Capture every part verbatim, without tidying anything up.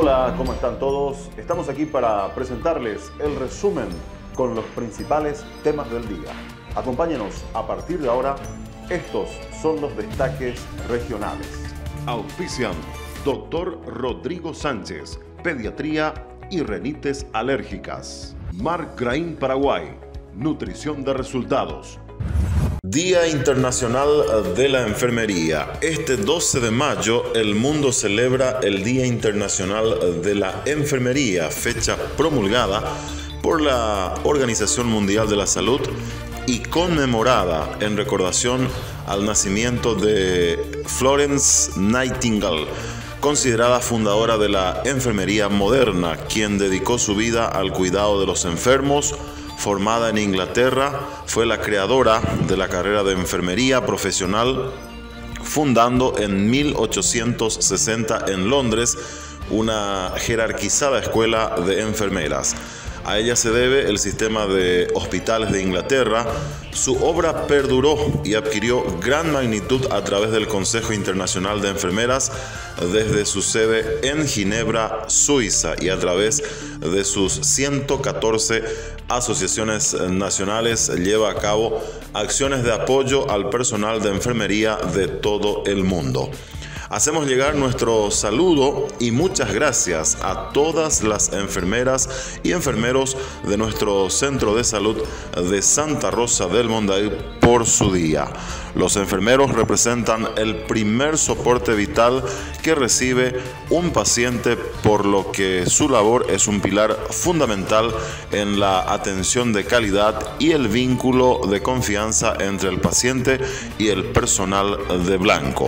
Hola, ¿cómo están todos? Estamos aquí para presentarles el resumen con los principales temas del día. Acompáñenos a partir de ahora. Estos son los destaques regionales. Auspician Doctor Rodrigo Sánchez, Pediatría y Renites Alérgicas. Marc Grain Paraguay, Nutrición de Resultados. Día Internacional de la Enfermería. Este doce de mayo el mundo celebra el Día Internacional de la Enfermería, fecha promulgada por la Organización Mundial de la Salud y conmemorada en recordación al nacimiento de Florence Nightingale, considerada fundadora de la enfermería moderna, quien dedicó su vida al cuidado de los enfermos. Formada en Inglaterra, fue la creadora de la carrera de enfermería profesional, fundando en mil ochocientos sesenta en Londres una jerarquizada escuela de enfermeras. A ella se debe el sistema de hospitales de Inglaterra. Su obra perduró y adquirió gran magnitud a través del Consejo Internacional de Enfermeras desde su sede en Ginebra, Suiza, y a través de sus ciento catorce asociaciones nacionales lleva a cabo acciones de apoyo al personal de enfermería de todo el mundo. Hacemos llegar nuestro saludo y muchas gracias a todas las enfermeras y enfermeros de nuestro Centro de Salud de Santa Rosa del Monday por su día. Los enfermeros representan el primer soporte vital que recibe un paciente, por lo que su labor es un pilar fundamental en la atención de calidad y el vínculo de confianza entre el paciente y el personal de blanco.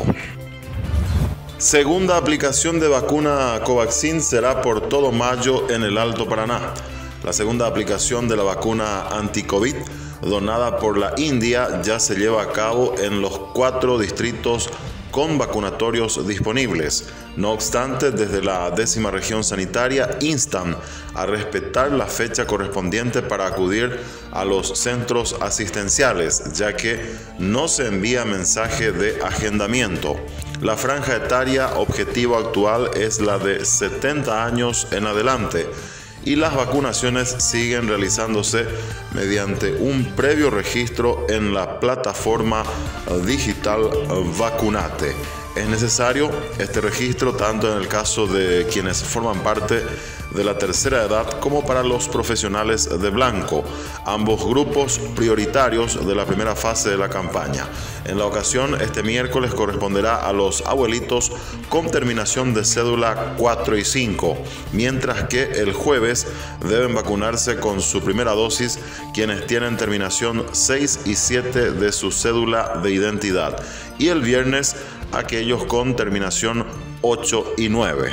Segunda aplicación de vacuna Covaxin será por todo mayo en el Alto Paraná. La segunda aplicación de la vacuna anti-COVID donada por la India ya se lleva a cabo en los cuatro distritos con vacunatorios disponibles. No obstante, desde la décima región sanitaria instan a respetar la fecha correspondiente para acudir a los centros asistenciales, ya que no se envía mensaje de agendamiento. La franja etaria objetivo actual es la de setenta años en adelante y las vacunaciones siguen realizándose mediante un previo registro en la plataforma digital Vacunate. Es necesario este registro tanto en el caso de quienes forman parte de la tercera edad como para los profesionales de blanco, ambos grupos prioritarios de la primera fase de la campaña. En la ocasión, este miércoles corresponderá a los abuelitos con terminación de cédula cuatro y cinco, mientras que el jueves deben vacunarse con su primera dosis quienes tienen terminación seis y siete de su cédula de identidad, y el viernes aquellos con terminación ocho y nueve.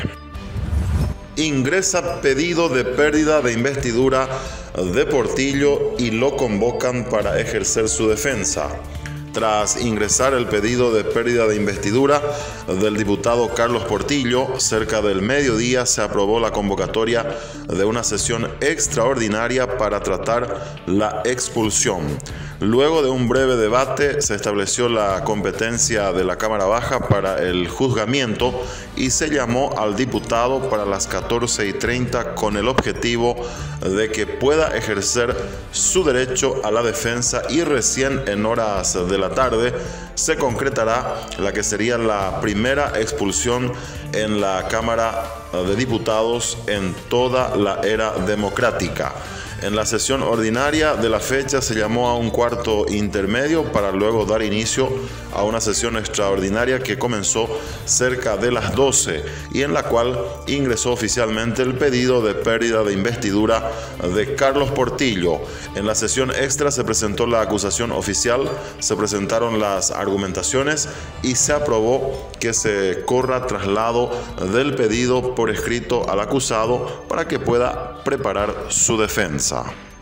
Ingresa pedido de pérdida de investidura de Portillo y lo convocan para ejercer su defensa. Tras ingresar el pedido de pérdida de investidura del diputado Carlos Portillo, cerca del mediodía se aprobó la convocatoria de una sesión extraordinaria para tratar la expulsión. Luego de un breve debate se estableció la competencia de la Cámara Baja para el juzgamiento y se llamó al diputado para las catorce y treinta con el objetivo de que pueda ejercer su derecho a la defensa, y recién en horas de la tarde se concretará la que sería la primera expulsión en la Cámara de Diputados en toda la era democrática. En la sesión ordinaria de la fecha se llamó a un cuarto intermedio para luego dar inicio a una sesión extraordinaria que comenzó cerca de las doce y en la cual ingresó oficialmente el pedido de pérdida de investidura de Carlos Portillo. En la sesión extra se presentó la acusación oficial, se presentaron las argumentaciones y se aprobó que se corra traslado del pedido por escrito al acusado para que pueda preparar su defensa.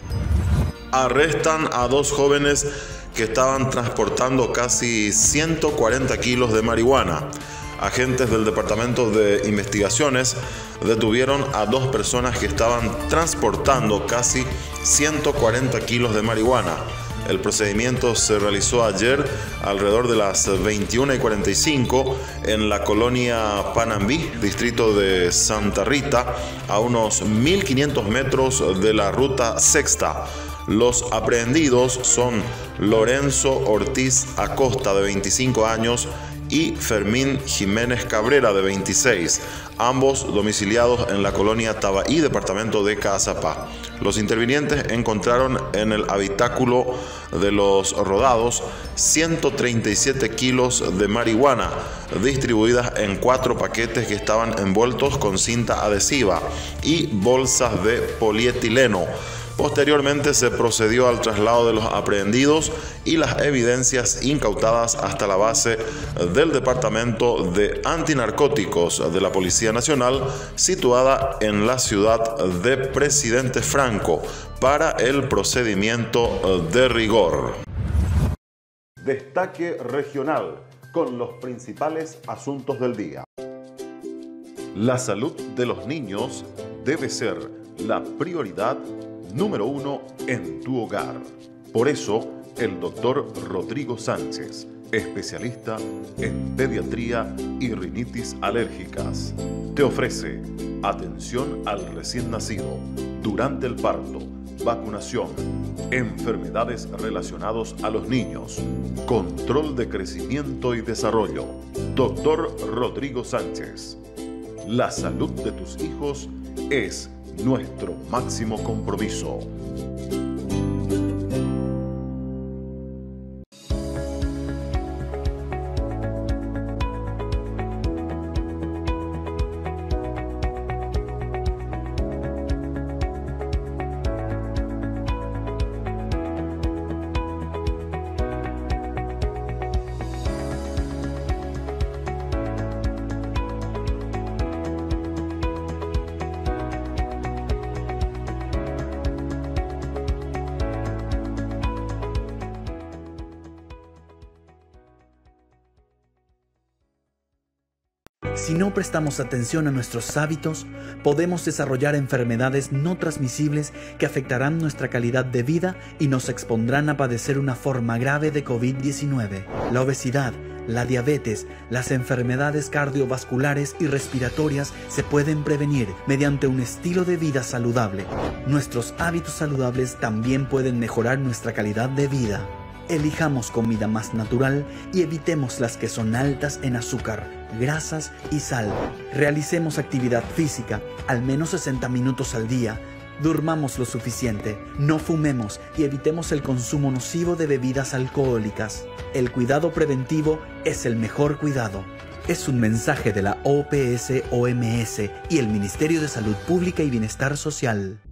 Arrestan a dos jóvenes que estaban transportando casi ciento cuarenta kilos de marihuana. Agentes del Departamento de Investigaciones detuvieron a dos personas que estaban transportando casi ciento cuarenta kilos de marihuana. El procedimiento se realizó ayer alrededor de las veintiuna y cuarenta y cinco en la colonia Panambí, distrito de Santa Rita, a unos mil quinientos metros de la ruta sexta. Los aprehendidos son Lorenzo Ortiz Acosta, de veinticinco años, y Fermín Jiménez Cabrera, de veintiséis, ambos domiciliados en la colonia Tabaí, departamento de Caazapá. Los intervinientes encontraron en el habitáculo de los rodados ciento treinta y siete kilos de marihuana, distribuidas en cuatro paquetes que estaban envueltos con cinta adhesiva y bolsas de polietileno. Posteriormente se procedió al traslado de los aprehendidos y las evidencias incautadas hasta la base del Departamento de Antinarcóticos de la Policía Nacional, situada en la ciudad de Presidente Franco, para el procedimiento de rigor. Destaque regional con los principales asuntos del día. La salud de los niños debe ser la prioridad número uno en tu hogar. Por eso, el doctor Rodrigo Sánchez, especialista en pediatría y rinitis alérgicas, te ofrece atención al recién nacido, durante el parto, vacunación, enfermedades relacionadas a los niños, control de crecimiento y desarrollo. Doctor Rodrigo Sánchez, la salud de tus hijos es nuestro máximo compromiso. Si no prestamos atención a nuestros hábitos, podemos desarrollar enfermedades no transmisibles que afectarán nuestra calidad de vida y nos expondrán a padecer una forma grave de COVID diecinueve. La obesidad, la diabetes, las enfermedades cardiovasculares y respiratorias se pueden prevenir mediante un estilo de vida saludable. Nuestros hábitos saludables también pueden mejorar nuestra calidad de vida. Elijamos comida más natural y evitemos las que son altas en azúcar, grasas y sal. Realicemos actividad física, al menos sesenta minutos al día. Durmamos lo suficiente, no fumemos y evitemos el consumo nocivo de bebidas alcohólicas. El cuidado preventivo es el mejor cuidado. Es un mensaje de la O P S O M S y el Ministerio de Salud Pública y Bienestar Social.